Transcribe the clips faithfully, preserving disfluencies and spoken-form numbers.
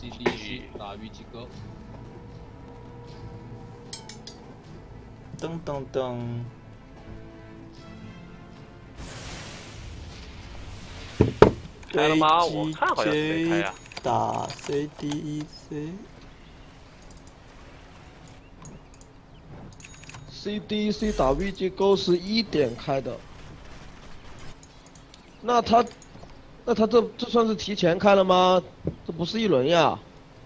C D C 打虞姬哥。 噔噔噔。 开了吗？我看好像是没开呀。 打 C D E C。 C D C 打 V G Go 是一点开的，那他，那他这这算是提前开了吗？这不是一轮呀。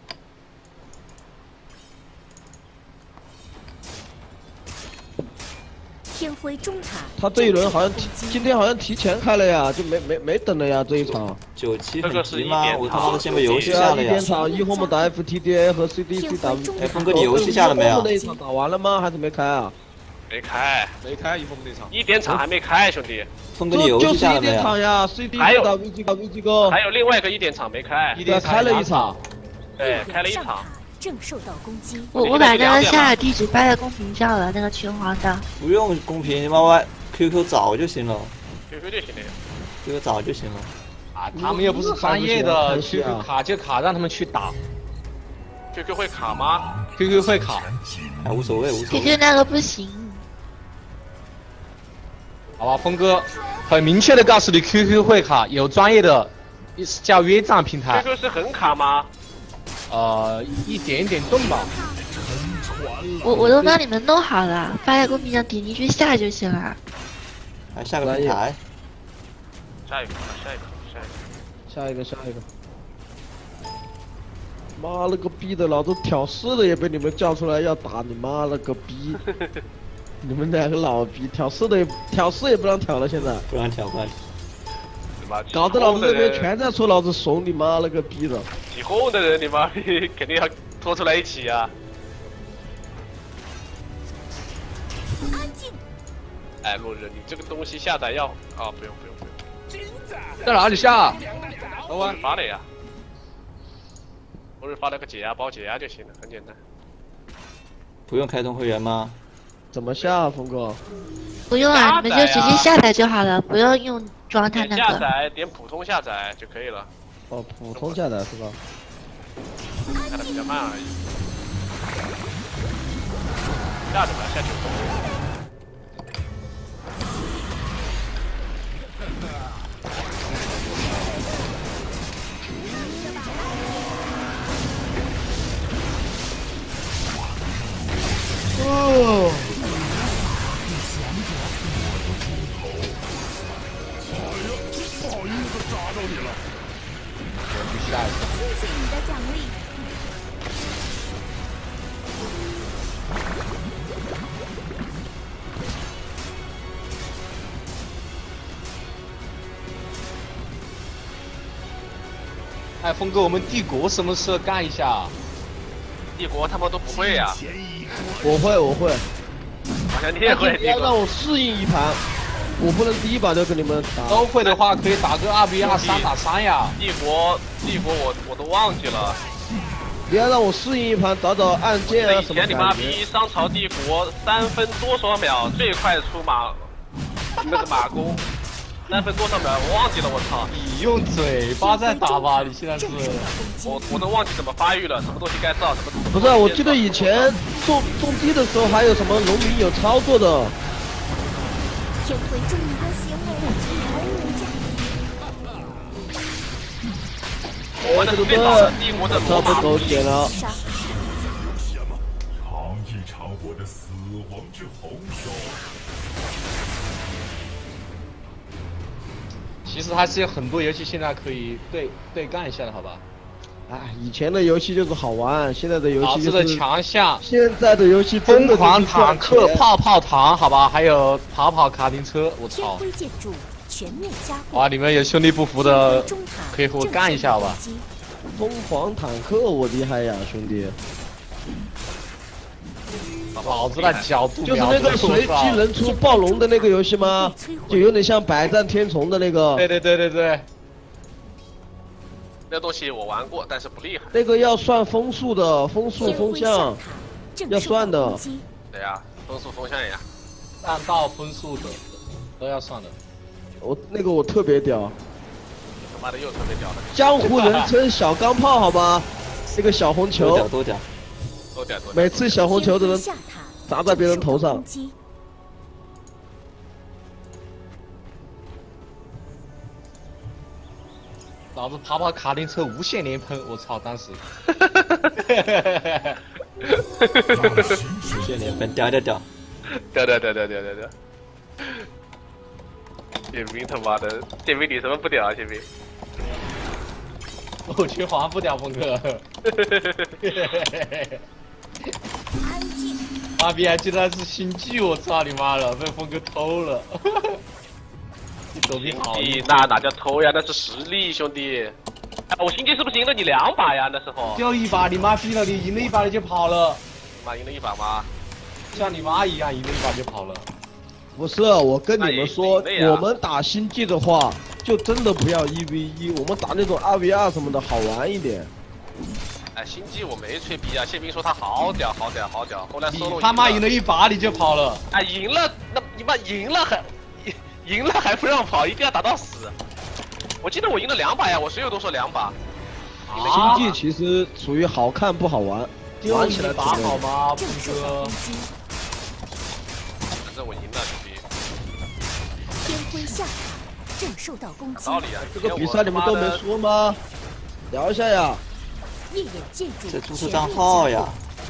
天辉中塔， 他这一轮好像提今天好像提前开了呀，就没没没等了呀这一场。 九七很急吗？我他妈的先把游戏对啊， 下了呀！ 一点场，一红们打 F T D A 和 C D C 打。 哎，峰哥，你游戏下了没有？ 那一场打完了吗？还是没开啊？ 没开， 没开一峰那场， 一点场还没开，兄弟。 峰哥，你游戏下了没有？ 就是一点场呀 ，C D 还有打 V G 打 V G Go， 还有另外一个一点场没开， 一点开了一场， 对，开了一场。 正受到攻击。 我我把那个下载地址发在公屏上了，那个群黄的。 不用公屏，Y Y Q Q 找就行了。 Q Q 就行了呀。 Q Q 找就行了。 啊，他们又不是专业的 ，Q Q 卡就卡，让他们去打。 Q Q 会卡吗 ？Q Q 会卡， 哎，无所谓，无所谓。 Q Q 那个不行。 好吧，峰哥，很明确的告诉你 ，Q Q 会卡，有专业的，叫约战平台。 Q Q 是很卡吗？ 呃，一点一点动吧。 我我都帮你们弄好了，发在公屏上，点进去下就行了。 还下个平台。 下一个，下一个，下一个， 下一个，下一个。妈了个逼的，老子挑事的也被你们叫出来要打，你妈了个逼！你们两个老逼，挑事的也挑事也不让挑了，现在不让挑，不让挑。 搞得老子这边全在说老子怂，你妈了个逼的！ 起哄的人，你妈逼肯定要拖出来一起啊！ 安静。 哎，落日，你这个东西下载要啊，不用不用不用。 在哪里下？ 等会发了呀。落日发了个解压包，解压就行了，很简单。 不用开通会员吗？ 怎么下啊，峰哥？ 不用啊，你们就直接下载就好了，不用用装它那个。 下载点普通下载就可以了。 哦，普通下载是吧？ 下的比较慢而已。下着吧，下去。 哦。 谢谢你的奖励。 哎，峰哥，我们帝国什么时候干一下？ 帝国他们都不会呀。 我会，我会。 好像你也会。 你要让我适应一盘。 我不能第一把就跟你们打。 都会的话，可以打个二 v 二、三打三呀。 帝国，帝国我我都忘记了。 你要让我适应一盘，找找按键啊什么。 以前你妈逼商朝帝国三分多少秒最快出马那个马弓，三分多少秒我忘记了，我操！ 你用嘴巴在打吧，你现在是。 我我都忘记怎么发育了，什么东西该造什么。 不是，我记得以前种种地的时候还有什么农民有操作的。 天辉中你的行为我的最早的帝国的罗马狗血了。 尝一尝我的死亡之红手。 其实还是有很多游戏现在可以对对干一下的，好吧？ 哎，以前的游戏就是好玩，现在的游戏就是强项。 现在的游戏疯狂坦克、泡泡糖，好吧，还有跑跑卡丁车，我操！ 天辉建筑全面加固。 哇，你们有兄弟不服的，可以和我干一下吧？ 疯狂坦克，我厉害呀，兄弟！ 老子的角度就是那个随机人出暴龙的那个游戏吗？就有点像百战天虫的那个。 对对对对对。 那东西我玩过，但是不厉害。 那个要算风速的，风速风向要算的。 对呀，风速风向呀， 弹道风速的都要算的。 我那个我特别屌， 他妈的又特别屌了。 江湖人称小钢炮，好吧？ 这个小红多球屌，多屌！ 多点多点。 每次小红球都能下塔砸在别人头上攻。击老子跑跑卡丁车无限连喷，我操！当时。 无限连分，屌屌屌！ 对对对对对对对。建兵他妈的，建兵你什么不屌啊？建兵。 我去划不掉峰哥。 安静， 妈逼还记得是星际，我操你妈的，被峰哥偷了。你手臂好硬。 你那哪叫偷呀？那是实力，兄弟。哎，我星际是不是赢了你两把呀？那时候。 就一把，你妈逼了，你赢了一把你就跑了， 妈赢了一把吗？ 像你妈一样赢了一把就跑了。 不是，我跟你们说， 那也是赢了呀我们打星际的话，就真的不要一 v 一，我们打那种二 v 二什么的好玩一点。 哎，星际我没吹逼啊，宪兵说他好屌好屌好屌，后来你 solo 他妈赢了一把你就跑了， 哎，赢了，那你妈赢了还赢赢了还不让跑，一定要打到死。我记得我赢了两把呀，我谁有都说两把。 啊星际其实属于好看不好玩， 就玩起来一把好吗， 正峰哥受到攻？击。 反正我赢了，兄弟。 天辉下塔正受到攻击道。理啊， 这个比赛你们都没说吗？聊一下呀。 夜眼建筑这注册全账面加号呀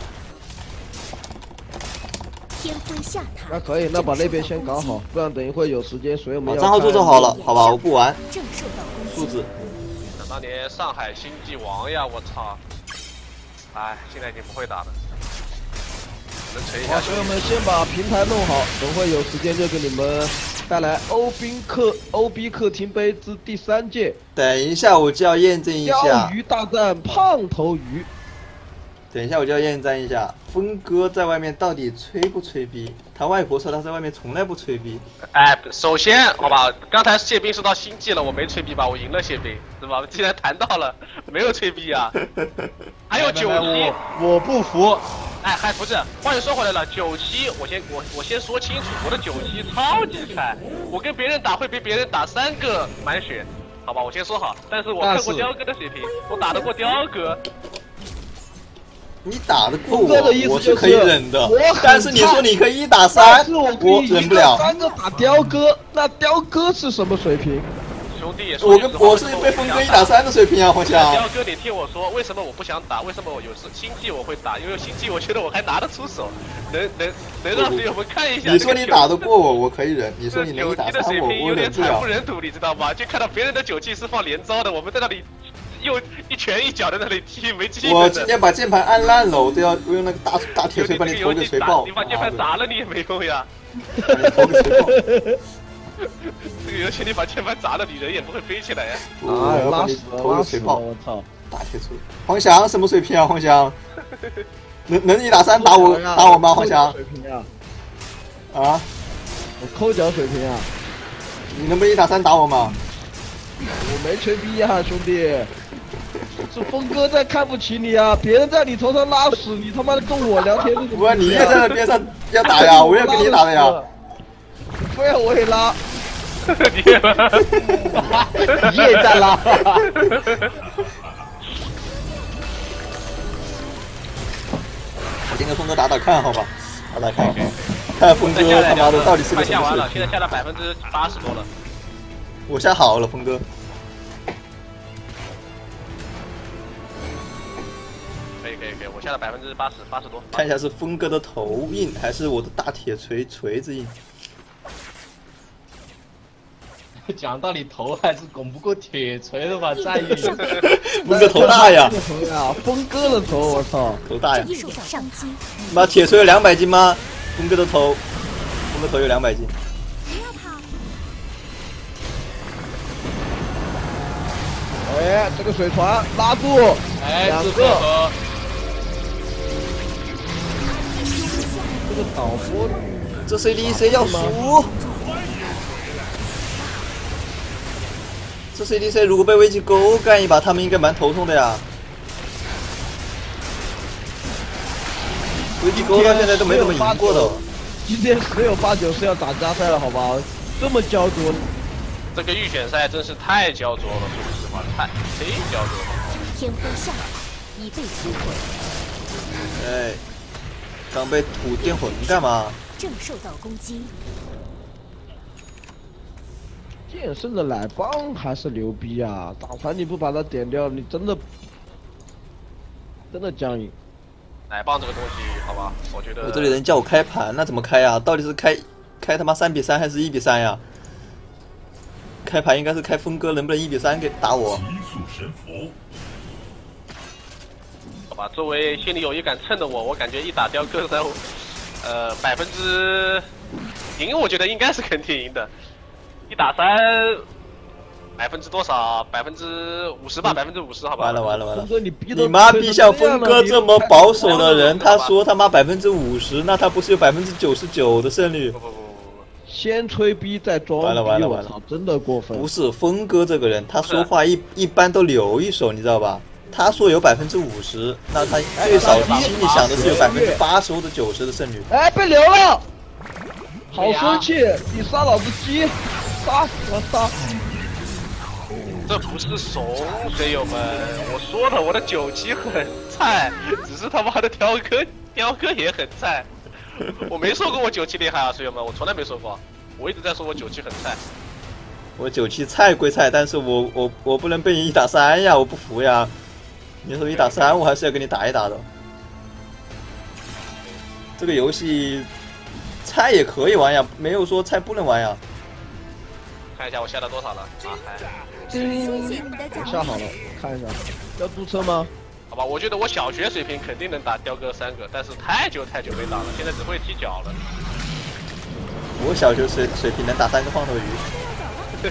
固。天辉下塔。 那可以，那把那边先搞好，不然等一会有时间，所以我们要把账号注册好了，好吧？我不玩正受到攻击。 数字。 想当年上海星际王呀，我操！哎，现在已经不会打了，只能锤一好， 下。 所以我们先把平台弄好，等会有时间就给你们带来欧宾客欧 B 客厅杯之第三届等一下，我就要验证一钓下。 鱼大战胖头鱼。 等一下，我就要验证一下，峰哥在外面到底吹不吹逼？他外婆说他在外面从来不吹逼。 哎，首先，好吧，刚才谢兵说到星际了，我没吹逼吧？我赢了谢兵，是吧？既然谈到了，没有吹逼啊。还有九七， 我我不服。 哎，还不是，话又说回来了，九七，我先我我先说清楚，我的九七超级菜，我跟别人打会比别人打三个满血，好吧，我先说好，但是我看过雕哥的水平，我打得过雕哥。 你打得过峰哥的意我， 思就是我是可以忍的我很， 但是你说你可以一打但三， 是我可我以一忍不了个。三个打雕哥，那雕哥是什么水平？ 兄弟也说我句实话跟我是被峰哥一打三的水平啊，黄翔。 雕哥，你听我说，为什么我不想打？为什么我有时星际我会打？因为星际我觉得我还拿得出手，能能能让队友们看一下。 你说你打得过我，我可以忍；你说你能九一打七的水三我，我平有点惨忍不了。 不忍睹，你知道吗？就看到别人的九七是放连招的，我们在那里又一拳一脚在那里踢，没技能的。 我今天把键盘按烂了，我都要我用那个大大铁锤把你头给锤爆。 你把键盘砸了你也没用呀。 把你头给锤爆。 这个游戏你把键盘砸了，你人也不会飞起来呀。 我要把你拉死了， 头拉死了！ 给锤爆。 我操！ 大铁锤。黄翔什么水平啊？黄翔，能能一打三打我打我吗？黄翔水平啊！ 啊， 我抠脚水平啊！ 你能不能一打三打我吗？ 我没吹逼啊，兄弟！是峰哥在看不起你啊！别人在你头上拉屎，你他妈的跟我聊天这种。 不是你也在那边上要打呀，我也跟你打的呀。 非要我也拉， 你也你也在拉。 我先跟峰哥打打看，好吧？打打看，看峰哥他妈的到底是个什么下完了， 水平？ 现在下了百分之八十多了。 我下好了，峰哥。 可以可以可以，我下了百分之八十八十多。 看一下是峰哥的头硬，还是我的大铁锤锤子硬？ 讲道理，头还是拱不过铁锤的吧？战役。 峰哥头大呀！ 头呀，峰哥的头，我操！ 头大呀！ 受到伤击。 妈，铁锤有两百斤吗？峰哥的头，峰哥头有两百斤。 不要跑！ 哎，这个水船拉住， 哎， 两这个。 个这个导播， 这 C D C 要输。这 C D C 如果被危机钩干一把，他们应该蛮头痛的呀。危机钩到现在都没怎么赢过的。 今天十有八九是要打加赛了，好吧？这么焦灼， 这个预选赛真是太焦灼了，说实话，太忒焦灼了。 天辉下塔已被摧毁。 哎，刚被土电魂干嘛？ 正受到攻击。 剑圣的奶棒还是牛逼啊！大船你不把它点掉，你真的真的僵硬。 奶棒这个东西，好吧，我觉得。 我这里人叫我开盘，那怎么开啊？到底是开开他妈三比三还是一比三呀？开盘应该是开峰哥，能不能一比三给打我？ 极速神符。 好吧，作为心里有一杆秤的我，我感觉一打雕刻三，呃，百分之赢，我觉得应该是肯定赢的。一打三，百分之多少？百分之五十吧，百分之五十，好吧。 完了完了完了！ 峰哥，你逼你妈逼像峰哥这么保守的人，他说他妈百分之五十，那他不是有百分之九十九的胜率？ 不不不不不， 先吹逼再装逼， 完了完了完了我操，真的过分。 不是峰哥这个人，他说话一一般都留一手，你知道吧？ 他说有百分之五十，那他最少心里想的是有百分之八十或者九十的胜率。 哎，被留了，好生气！你杀老子鸡，杀我杀！ 这不是怂，水友们，我说了，我的九七很菜，只是他妈的雕刻雕刻也很菜。我没说过我九七厉害啊，水友们，我从来没说过，我一直在说我九七很菜。 我九七菜归菜，但是我我我不能被你一打三呀，我不服呀！ 你说一打三，我还是要跟你打一打的。这个游戏菜也可以玩呀，没有说菜不能玩呀。 看一下我下了多少了啊？还我下好了，看一下，要注册吗？ 好吧，我觉得我小学水平肯定能打雕哥三个，但是太久太久没打了，现在只会踢脚了。 我小学水水平能打三个胖头鱼。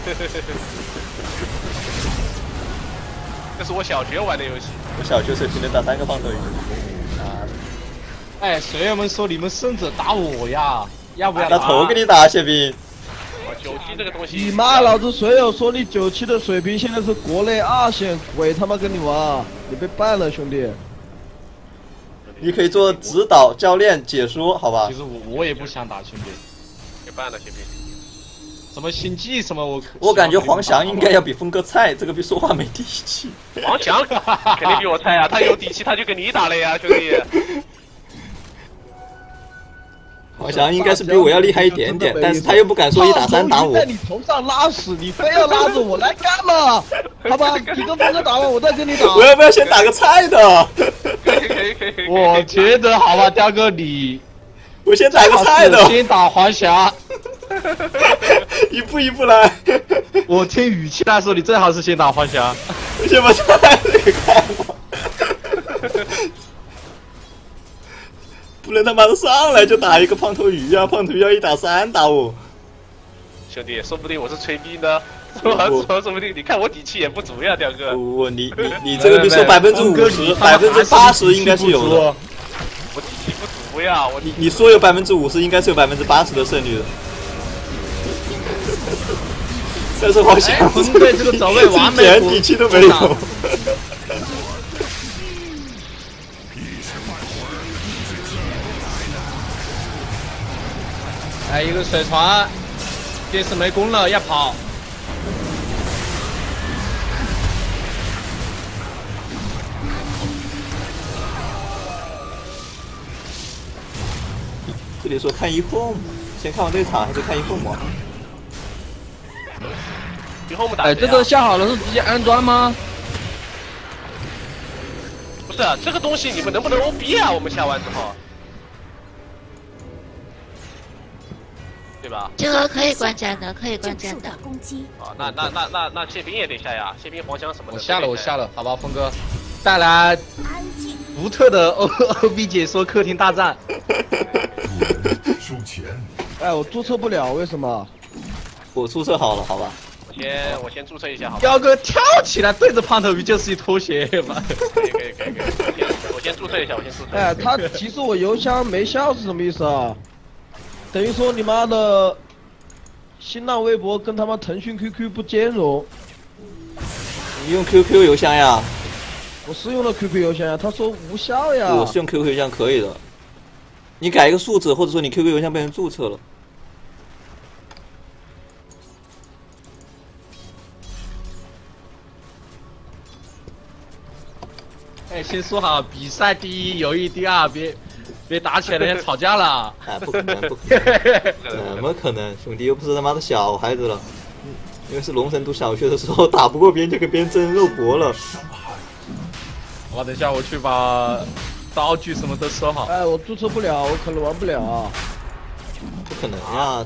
这是我小学玩的游戏。 我小学水平能打三个胖头鱼。啊！ 哎，水友们说你们胜者打我呀，要不要拿打？ 头给你打，谢兵。 哦，九七这个东西。 你妈！老子水友说你九七的水平现在是国内二线，鬼他妈跟你玩，你被办了，兄弟。 你可以做指导、教练、解说，好吧？ 其实我我也不想打兄弟， 给办了，兄弟。 什么星际什么我。 我感觉黄翔应该要比峰哥菜，这个比说话没底气。 黄翔肯定比我菜啊，他有底气他就跟你打了呀，兄弟。 黄翔应该是比我要厉害一点点，但是他又不敢说一打三打我。 在你头上拉屎，你非要拉着我来干嘛？好吧，你跟峰哥打完，我再跟你打。 我要不要先打个菜的？ 可以可以可以可以。 我觉得好吧，雕哥你。 我先打个菜的。 先打黄翔。 一步一步来。 我听语气来说，你最好是先打黄翔。 我先把菜给开了。不能他妈的上来就打一个胖头鱼啊！胖头鱼要一打三打我。 兄弟，说不定我是吹逼呢。说说说不定你看我底气也不足呀，雕哥。 我你你你这个比说百分之五十，百分之八十应该是有的。 我底气不足呀，我你你说有百分之五十，应该是有百分之八十的胜率的。但是黄翔对这个走位完美， 一点底气都没有。 哎，一个水船，电视没功了，要跑。 这里说看一 home， 先看完这场还是看一 home 啊？ 一 home 打。 哎，这个下好了是直接安装吗？ 不是、啊，这个东西你们能不能 O B 啊？我们下完之后。对吧？ 这个可以关键的，可以关键的。 攻击。 啊，那那那那那谢兵也得下呀，谢兵黄翔什么的。 我下了，我下了，好吧，峰哥，带来独特的 O O B 解说客厅大战。 收钱。 哎，我注册不了，为什么？ 我注册好了，好吧。 我先我先注册一下，好吧。 彪哥跳起来对着胖头鱼就是一拖鞋嘛。 可以可以可以可以，我先注册一下，我先注册。 哎，他提示我邮箱没效是什么意思啊？等于说你妈的新浪微博跟他妈腾讯 Q Q 不兼容。 你用 Q Q 邮箱呀？ 我是用了 Q Q 邮箱呀，他说无效呀。 我是用 Q Q 邮箱可以的。你改一个数字，或者说你 Q Q 邮箱被人注册了。 哎，先说好，比赛第一，友谊第二，别别打起来，人家吵架了。 哎，不可能，不可能，怎么可能？兄弟又不是他妈的小孩子了，因为是龙神读小学的时候打不过别人就跟别人争肉搏了。 我等一下我去把道具什么都收好。 哎，我注册不了，我可能玩不了。 不可能呀！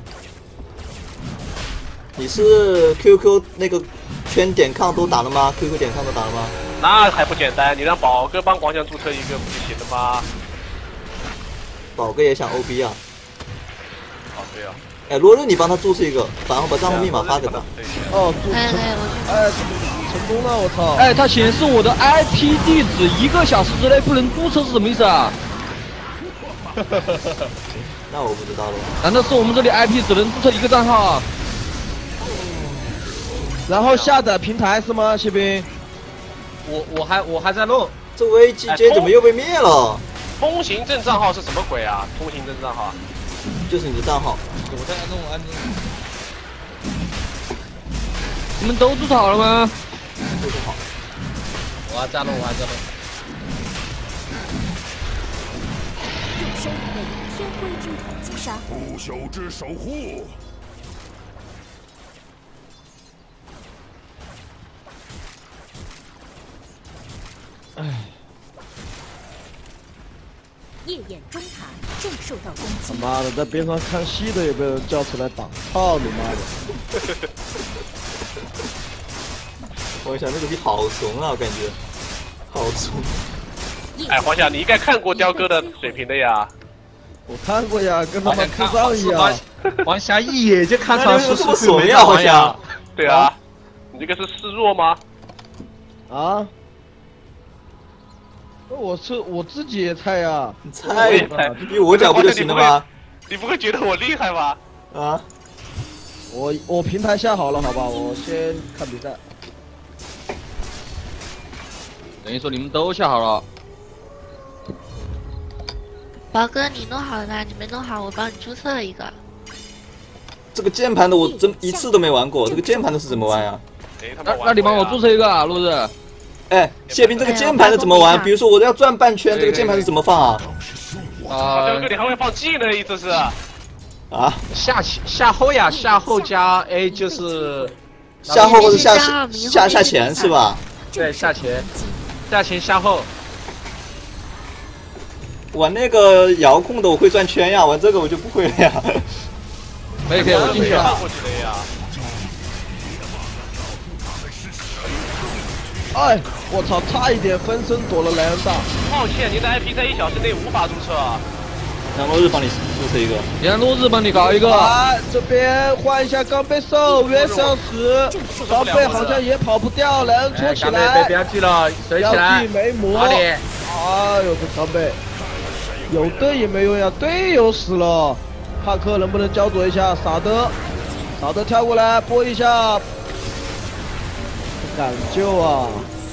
你是 Q Q 那个圈点抗都打了吗 ？Q Q 点抗都打了吗？ 那还不简单？你让宝哥帮广想注册一个不就行了吗？ 宝哥也想 O B 啊！ 哦，对啊。 哎，罗日你帮他注册一个，然后把账户密码发给他。 哦，注来册。 来，我哎，成功了！我操！ 哎，它显示我的 I P 地址一个小时之内不能注册是什么意思啊？ 那我不知道了。 难道是我们这里 I P 只能注册一个账号啊？ 然后下载平台是吗，谢兵？ 我我还我还在弄。 这 V G J 怎么又被灭了？ 通行证账号是什么鬼啊？通行证账号就是你的账号。 我在弄安装。 你们都注册好了吗？ 注册好。 我还在弄，我还在弄。 用生为天辉军团击杀。 不朽之守护。 唉。 夜眼中塔正受到攻击。 他妈的，在边上看戏的也被人叫出来打，操你妈的！ 我想那个逼好怂啊，我感觉好怂。 哎，黄晓，你应该看过雕哥的水平的呀。 我看过呀，跟他妈看上一样。 黄霞一眼就看出来是这么怂呀，黄霞。 对啊，你这个是示弱吗？ 啊？我是我自己也猜呀。 你猜比我脚不就行了吗？ 你不会觉得我厉害吗？ 啊？ 我我平台下好了，好吧，我先看比赛。 等于说你们都下好了。 宝哥，你弄好了吧？你没弄好，我帮你注册了一个。 这个键盘的我真一次都没玩过，这个键盘的是怎么玩呀？ 那那你帮我注册一个啊，陆日。 哎，谢斌，这个键盘的怎么玩？比如说我要转半圈，这个键盘是怎么放啊？ 啊，雕哥，你还会放技能，意思是？ 啊？ 下前下后呀，下后加 A 就是。 下后或者下下下前是吧？ 对，下前，下前下后。 玩那个遥控的我会转圈呀，玩这个我就不会了呀。 可以可以，我进去了。 哎，我操，差一点分身躲了莱恩大。 抱歉，您的 I P 在一小时内无法注册。 让落日帮你注册一个。 让落日帮你搞一个。 啊，这边换一下钢背兽，原小时，钢背好像也跑不掉，莱恩戳起来。 不要记了，水起来。 要记没魔。哎呦，这钢背。有的也没用呀，队友死了，帕克能不能焦灼一下？傻德，傻德跳过来拨一下，不敢救啊！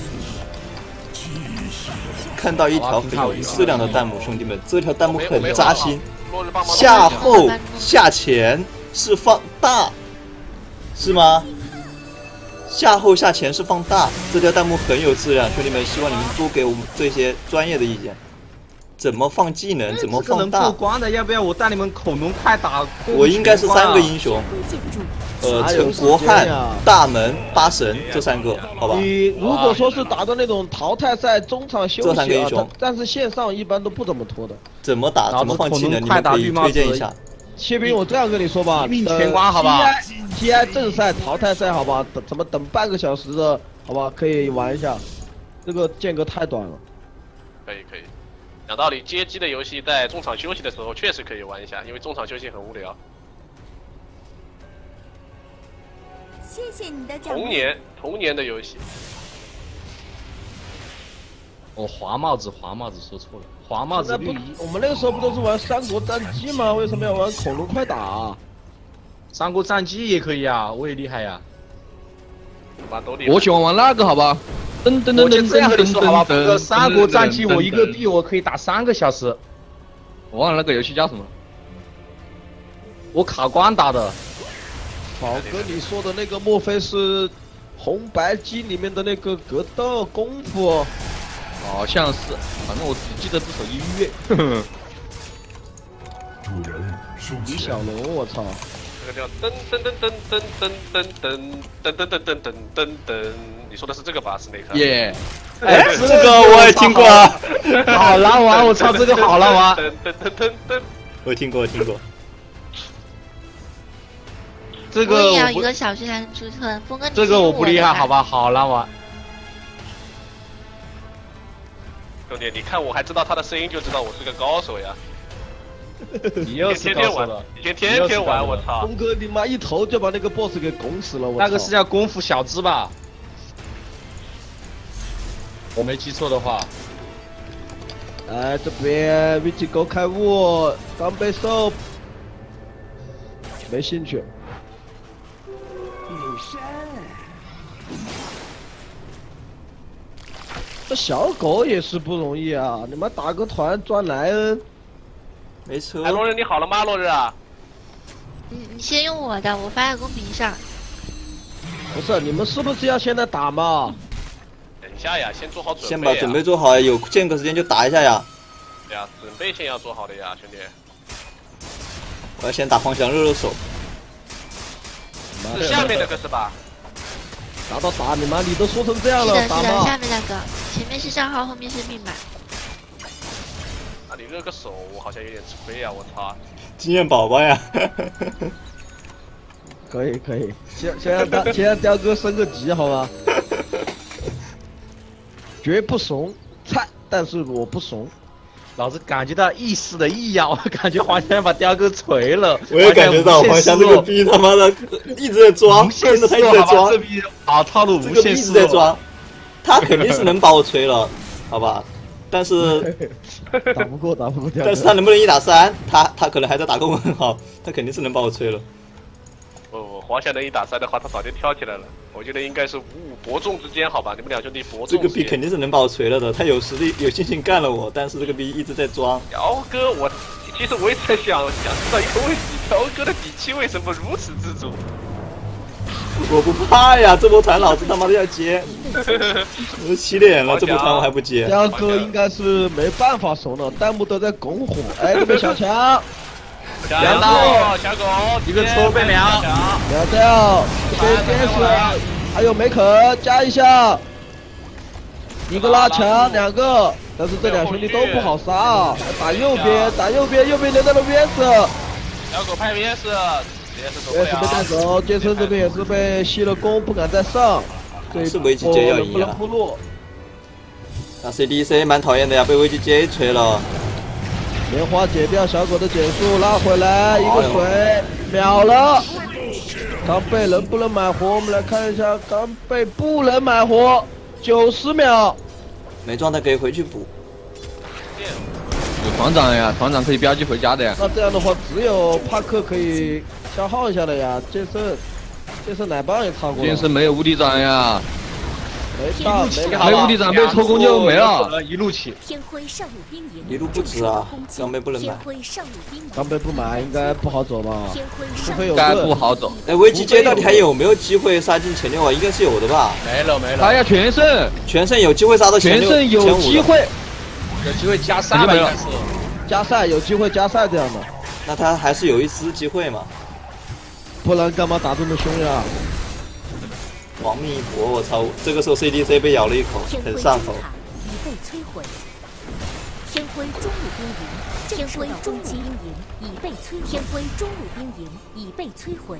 看到一条很有质量的弹幕，兄弟们，这条弹幕很扎心。下后下前是放大，是吗？下后下前是放大，这条弹幕很有质量，兄弟们，希望你们多给我们这些专业的意见。怎么放技能？怎么放大？ 过关的，要不要我带你们恐龙快打？ 我应该是三个英雄，呃，陈国汉、大门、八神这三个，好吧？ 你如果说是打的那种淘汰赛中场休息啊， 这三个英雄， 但是线上一般都不怎么拖的。 怎么打？怎么放技能？你们可以推荐一下。 切兵，我这样跟你说吧， 命全关好吧 ？T I 正赛、淘汰赛好吧？等怎么等半个小时的，好吧？可以玩一下，这个间隔太短了。 可以可以。讲道理，街机的游戏在中场休息的时候确实可以玩一下，因为中场休息很无聊。 谢谢你的奖励。 童年童年的游戏。 我、哦、黄帽子，黄帽子说错了，黄帽子绿衣。 我们那个时候不都是玩三国战记吗？为什么要玩恐龙快打、啊？ 三国战记也可以啊，我也厉害呀、 啊。都厉害。 我喜欢玩那个，好吧？噔噔噔噔噔噔噔噔！ 三国战记我一个币我可以打三个小时。 我忘了那个游戏叫什么。 我卡关打的。 宝哥，你说的那个莫非是红白机里面的那个格斗功夫？ 好像是，反正我只记得这首音乐。 主人收李小龙，我操！ 这个叫噔噔噔噔噔噔噔噔噔噔噔噔噔噔，你说的是这个吧？是哪个？ 耶！ 哎，这个我也听过啊。 好难玩，我操，这个好难玩。 噔噔噔噔噔， 我听过，我听过。 这个我也要一个小时才能注册，峰哥你这个我不厉害，好吧？ 吧，好难玩。 兄弟，你看我还知道他的声音，就知道我是个高手呀。 你又是天天玩高手了， 以前天天玩，我操！ 峰哥你妈一头就把那个 boss 给拱死了，我操！ 那个是叫功夫小子吧？我没记错的话。 哎，这边 V G 狗开悟，刚被收，没兴趣。这小狗也是不容易啊！你们打个团赚莱恩， 没车。 哎，落日你好了吗？落日啊？ 你你先用我的，我发在公屏上。 不是，你们是不是要现在打嘛？ 等一下呀，先做好准备。 先把准备做好，有间隔时间就打一下呀。 对呀，准备先要做好的呀，兄弟。 我要先打黄翔热热手。 是下面那个是吧？ 打到打你妈！你都说成这样了， 是的，是的， 打吗？ 下面那个，前面是账号，后面是密码。 啊，你热个手，我好像有点吃亏啊！我操！ 经验宝宝呀！ 可以可以，先先让他先让雕哥升个级好吗？绝不怂，菜，但是我不怂。 老子感觉到一丝的异样，我感觉黄翔把雕哥锤了。 我也感觉到黄翔这个逼他妈的一直在装，真的他一直在装。 这逼好套路，无限一直在装。他肯定是能把我锤了，好吧？但是打不过，打不过雕哥。 但是他能不能一打三？他他可能还在打个问号，他肯定是能把我锤了。 不，黄翔能一打三的话，他早就跳起来了。我觉得应该是五五伯仲之间，好吧？你们两兄弟伯仲。 这个逼肯定是能把我锤了的，他有实力、有信心干了我，但是这个逼一直在装。 雕哥，我其实我也在想，想知道一个问题：雕哥的底气为什么如此自主？ 我不怕呀，这波团老子他妈的要接，我都起脸了，这波团我还不接。 雕哥应该是没办法怂了，弹幕都在拱火。哎，这边小强。 两刀，小狗， 一个抽被秒， 秒掉，这边电死，还有梅肯加一下，一个拉墙，两个，但是这两兄弟都不好杀啊！打右边，打右边，右边留在了 V S， 小狗派 V S，V S ，V S 被带走，杰森这边也是被吸了弓，不敢再上，这是危机解要赢啊！那 C D C 蛮讨厌的呀，被危机解锤了。 莲花解掉小狗的减速，拉回来一个水秒了。刚贝能不能买活？我们来看一下，刚贝不能买活，九十秒。 没状态可以回去补。 有团长呀，团长可以标记回家的呀。 那这样的话，只有帕克可以消耗一下了呀。剑圣，剑圣奶棒也擦过了。 剑圣没有无敌斩呀。 没大没无敌斩被抽空就没了， 一路起。 天辉上路兵营， 一路不止啊，刚被不能买。 天辉上路兵营， 刚被不买应该不好走吧？ 天辉上除非有该不好走。 哎，危机街到底还有没有机会杀进前六啊？应该是有的吧？ 没了没了。 他要全胜， 全胜有机会杀到前六， 全胜有机会， 有机会加赛吧？应该是加赛有机会加赛这样的。 那他还是有一丝机会嘛？ 不然干嘛打这么凶呀？ 亡命一搏，我操！这个时候 C D C 被咬了一口，很上头。 已被摧毁。天辉中路兵营，天辉中路兵营已被摧。天辉中路兵营已被摧毁。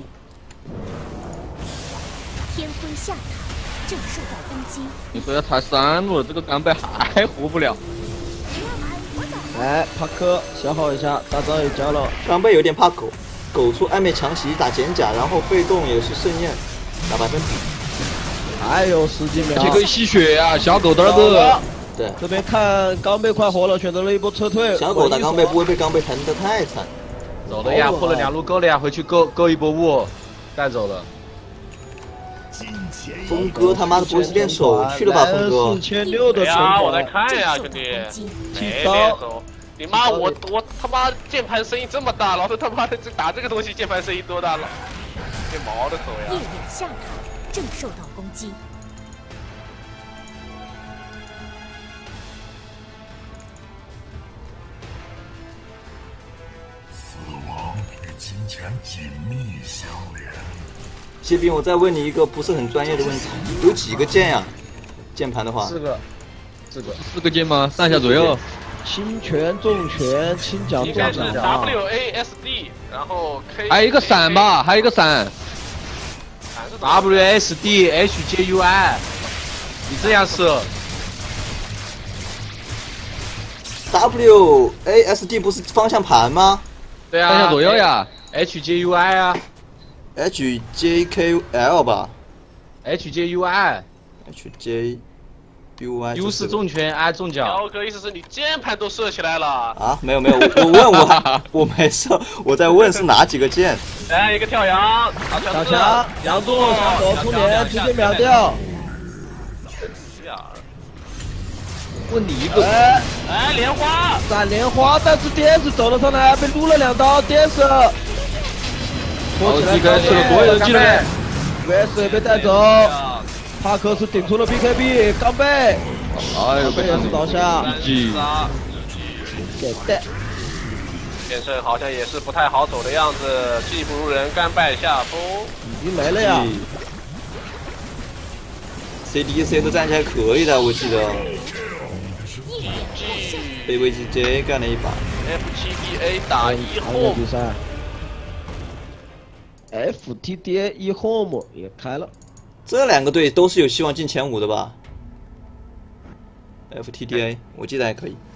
天辉下塔正受到攻击。 你说要踩三路了，这个刚贝还活不了。 来，帕克消耗一下，大招也交了。 刚贝有点怕狗，狗出暧昧强袭打减甲，然后被动也是盛宴打百分比。 还有十几秒， 这可以吸血啊！小狗的那个， 对， 这边看刚贝快活了，选择了一波撤退。 小狗打刚贝不会被刚贝弹得太惨。 走的呀，破了两路够了呀，回去够够一波雾，带走了。 峰哥他妈的不会是练手去了吧？峰哥。 四千六的哎呀，我在看呀，兄弟。 剃刀。 你妈，我我他妈键盘声音这么大，老子他妈的这打这个东西键盘声音多大了？变毛的手呀！ 夜眼下塔正受到攻击。 全紧密相连。 谢斌，我再问你一个不是很专业的问题，有几个键呀？键盘的话， 四个，四个， 四个键吗？上下左右。 轻拳、重拳、轻脚、重脚。 W A S D， 然后 K。 还有一个闪吧，还有一个闪。 W S D H J U I， 你这样是 W A S D 不是方向盘吗？ 对啊， 上下左右呀。 H J U I 啊 ，H J K L 吧 ，H J U I，H J U I，U 是重拳 ，I 重脚。 彪哥意思是你键盘都设起来了啊？没有没有，我我问我我没设，我在问是哪几个键？ 来一个跳扬， 小强，杨柱，上手冲脸，直接秒掉。 问你一个， 哎哎，莲花， 闪莲花，但是电视走了上来，被撸了两刀，电视。 拖起来，吃了所有的技能 ，V S 也被带走。帕克斯顶出了 B K B， 钢背。 哎呦，被电视倒下。 G， 给带。 剑圣好像也是不太好走的样子，技不如人，甘拜下风， 已经没了呀。 C D C 都站起来可以的，我记得。被危机 J 干了一把。 F 七 D A 打一 home。 比赛。F T D A 一 home 也开了。 这两个队都是有希望进前五的吧 ？F T D A 我记得还可以。